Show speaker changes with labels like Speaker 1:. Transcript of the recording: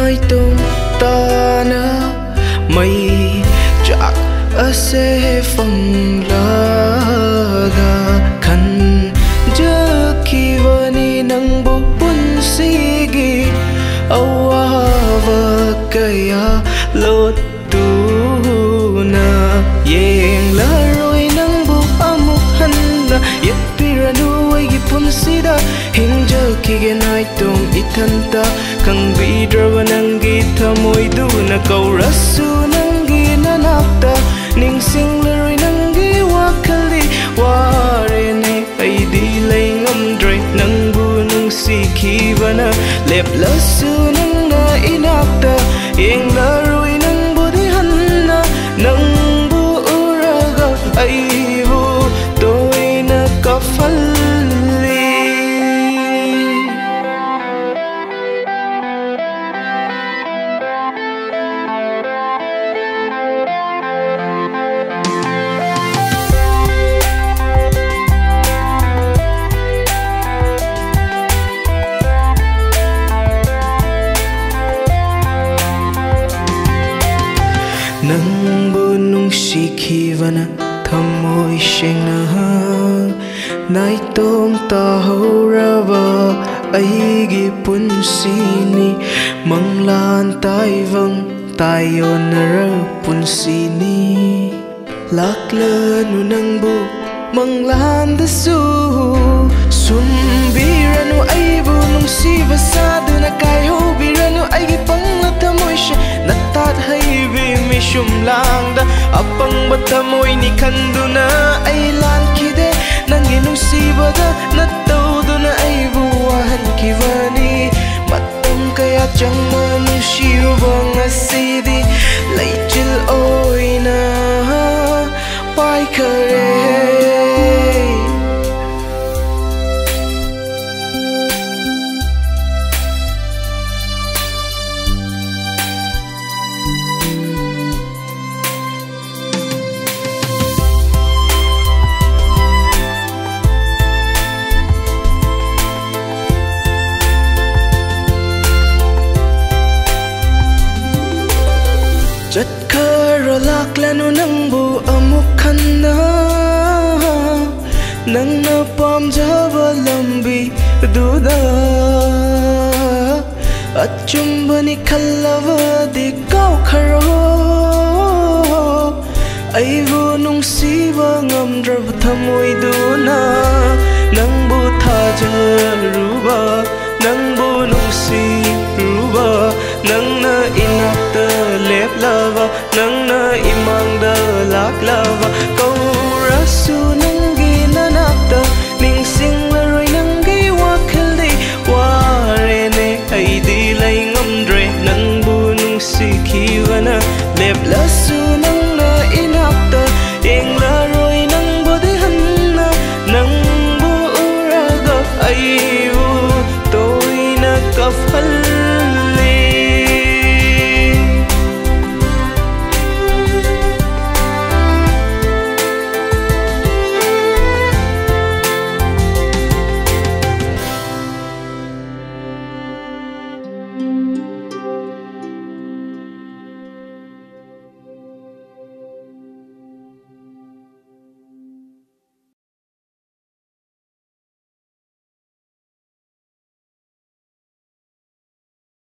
Speaker 1: nai tung ta na mai chak ase phong la ga khan ja ki vani nang bu pun sigi awa kaya lot tu na yeng la roi nang bu amuk handa yet piranu ai gi pun sida hinja ki ge nai tung ithanta kang bi drawa nang gi thamoi du na kau rasu nang gi nanakta ning sing la roi nang gi wakali ware ne ai di lai ngam dre nang bu nung si ki vana lep la su nang na inakta yeng la roi nang bu di hanna nang bu uraga ai bu toi na ka fal nang bu nung si khi vana thamoi sheng na nai tom ta ho ra va ai gi pun si ni mang lan tai vang tai yon ra pun si ni lak le nu nang bu mang lan da su sum bi ra nu ai bu nung si va sa du na kai ho bi ra nu ai gi pang la thamoi she na tat hai vi mi shum lang da apang batamoi ni khanduna ai lan ki de nangi nung si ba da na to du na ai bu han ki vani matam kaya chang ma nu shi wa ngasi di lai chil oi na pai khare Jat khara lak lanu nang bu amuk khanna nang na pam java lambi duda achum bani khallava di kau kharo ai vu nung si ba ngam drab thamoi duna nang bu tha jaruba nang bu nung si ruba nang na inakta lep lava nang na imang da lak lava kau rasu